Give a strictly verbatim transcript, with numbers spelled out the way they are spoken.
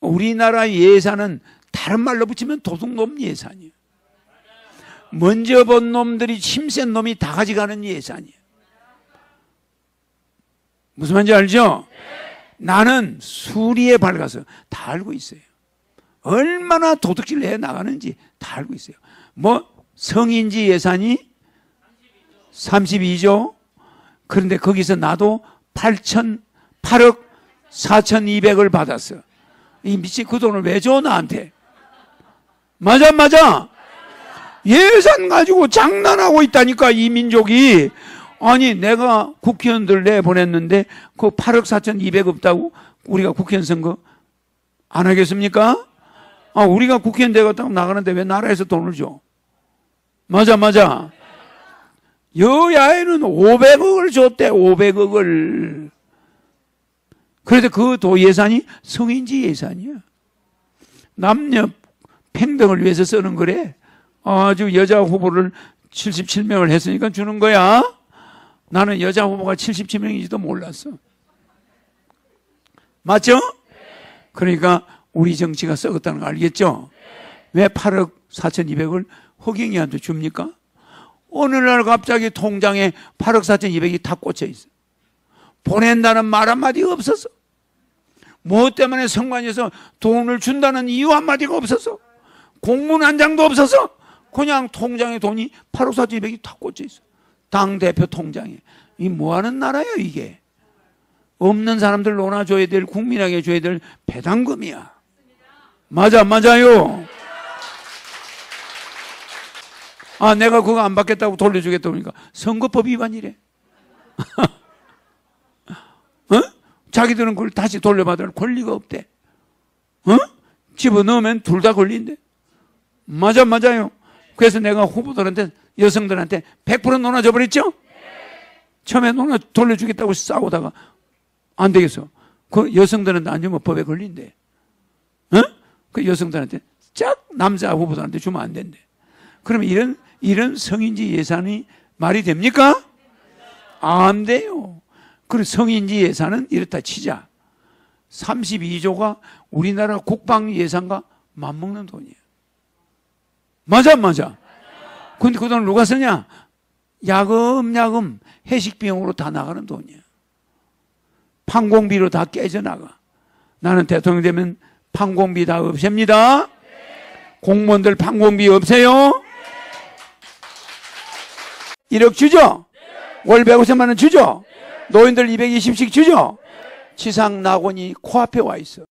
우리나라 예산은 다른 말로 붙이면 도둑놈 예산이에요. 먼저 본 놈들이 힘센 놈이 다 가져가는 예산이에요. 무슨 말인지 알죠? 나는 수리에 밝아서 다 알고 있어요. 얼마나 도둑질 해 나가는지 다 알고 있어요. 뭐 성인지 예산이 삼십이조. 그런데 거기서 나도 팔억 사천이백을 받았어. 이 미친 그 돈을 왜 줘 나한테? 맞아 맞아. 예산 가지고 장난하고 있다니까 이 민족이. 아니 내가 국회의원들 내보냈는데 그 팔억 사천이백 없다고 우리가 국회의원 선거 안 하겠습니까? 아, 우리가 국회의원 되겠다고 나가는데 왜 나라에서 돈을 줘? 맞아 맞아. 여야에는 오백억을 줬대. 오백억을. 그래서 그 도 예산이 성인지 예산이야. 남녀 평등을 위해서 쓰는 거래. 아주 여자 후보를 칠십칠 명을 했으니까 주는 거야. 나는 여자 후보가 칠십칠 명인지도 몰랐어. 맞죠? 그러니까 우리 정치가 썩었다는 거 알겠죠? 왜 팔억 사천이백을 허경이한테 줍니까? 어느 날 갑자기 통장에 팔억 사천이백이 다 꽂혀 있어. 보낸다는 말 한마디가 없었어. 뭐 때문에 선관위에서 돈을 준다는 이유 한마디가 없었어. 공문 한 장도 없었어. 그냥 통장에 돈이 팔억 사천이백이 다 꽂혀 있어. 당대표 통장에. 이 뭐하는 나라야 이게. 없는 사람들 논아줘야 될, 국민에게 줘야 될 배당금이야. 맞아 맞아요. 아 내가 그거 안 받겠다고 돌려주겠다 그러니까 선거법 위반이래. 어? 자기들은 그걸 다시 돌려받을 권리가 없대. 어? 집어넣으면 둘 다 걸린대. 맞아 맞아요. 그래서 내가 후보들한테 여성들한테 백 퍼센트 논아줘 버렸죠? 처음에 논아 돌려주겠다고 싸우다가 안 되겠어. 그 여성들한테 안 주면 법에 걸린대. 어? 그 여성들한테 쫙 남자 후보들한테 주면 안 된대. 그러면 이런 이런 성인지 예산이 말이 됩니까? 안 돼요. 그리고 성인지 예산은 이렇다 치자. 삼십이조가 우리나라 국방 예산과 맞먹는 돈이에요. 맞아 맞아. 근데 그 돈을 누가 쓰냐? 야금야금 회식 비용으로 다 나가는 돈이야. 판공비로 다 깨져나가. 나는 대통령 되면 판공비 다 없앱니다. 공무원들 판공비 없애요. 일억 주죠? 월 백오십만 원 주죠? 노인들 이백이십씩 주죠? 지상 낙원이 코앞에 와 있어.